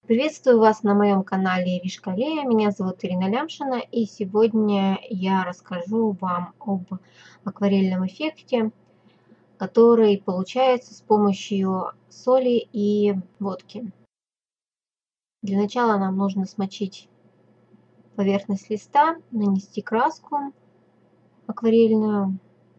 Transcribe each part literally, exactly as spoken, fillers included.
Приветствую вас на моем канале Иришкалея. Меня зовут Ирина Лямшина, и сегодня я расскажу вам об акварельном эффекте, который получается с помощью соли и водки. Для начала нам нужно смочить поверхность листа, нанести краску акварельную,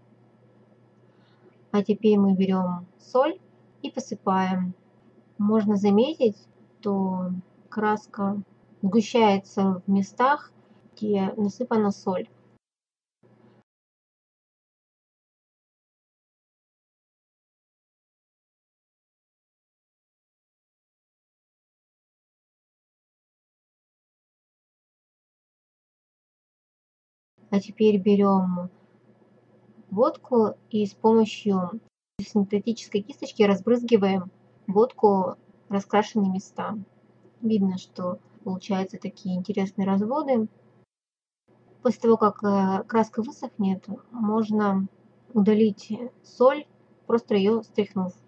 а теперь мы берем соль и посыпаем. Можно заметить, что краска сгущается в местах, где насыпана соль. А теперь берем водку и с помощью синтетической кисточки разбрызгиваем водку в раскрашенные места. Видно, что получаются такие интересные разводы. После того, как краска высохнет, можно удалить соль, просто ее стряхнув.